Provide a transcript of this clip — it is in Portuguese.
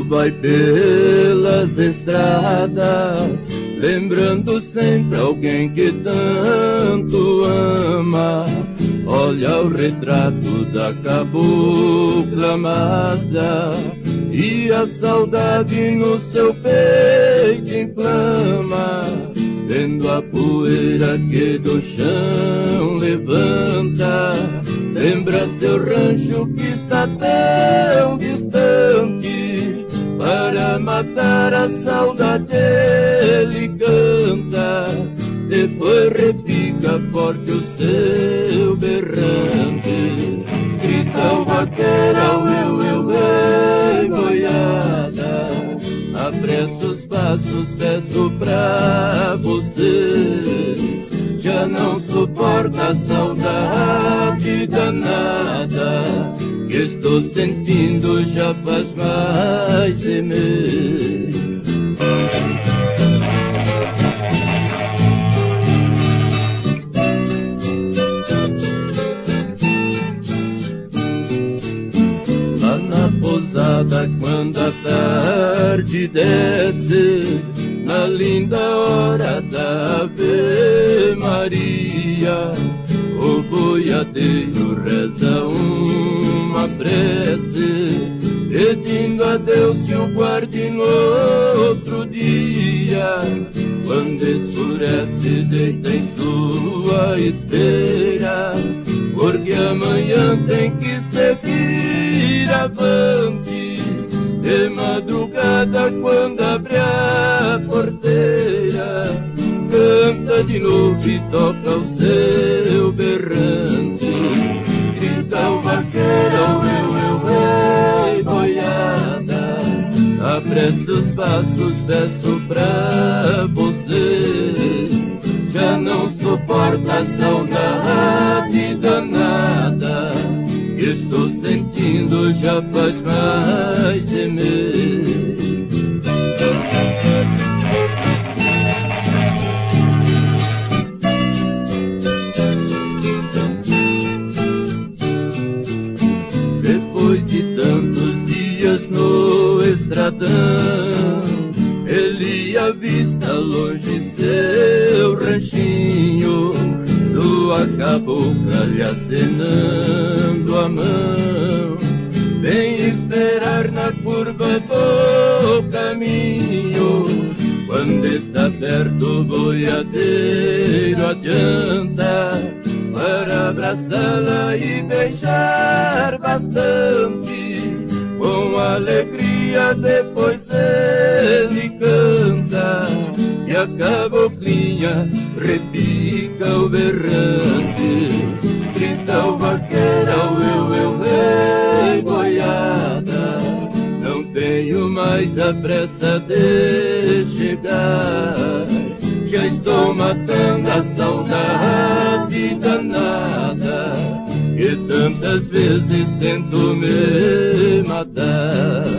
vai pelas estradas, lembrando sempre alguém que tanto ama. Olha o retrato da cabocla amada e a saudade no seu peito inflama. Vendo a poeira que do chão levanta, lembra seu rancho que está tão distante. Para matar a saudade ele canta, depois repica forte o seu berrante. Grita o vaqueiro, eu, boiada, apressa os passos, peço pra vocês. Já não suporta a saudade danada que estou sentindo já faz mais de mês. Lá na pousada, quando a tarde desce, na linda hora da Ave Maria, o boiadeiro reza uma prece, pedindo a Deus que o guarde no outro dia. Quando escurece, deita em sua esteira, porque amanhã tem que seguir avante. De madrugada, quando abre a porteira, canta de novo e toca o seu berrante. Grita o vaqueiro, eu, boiada, apressa os passos, peço pra vocês. Já não suporta a saudade danada que estou sentindo já faz mais de mês. Depois de tantos dias no estradão, ele avista longe seu ranchinho, sua cabocla lhe acenando a mão. Vem esperar na curva do caminho, quando está perto o boiadeiro adianta, para abraçá-la e beijar bastante. Com alegria depois ele canta, e a caboclinha repica o berrante. Grita o vaqueiro, eu, boiada, não tenho mais a pressa de chegar. Já estou matando a saudade danada que tantas vezes tento me matar.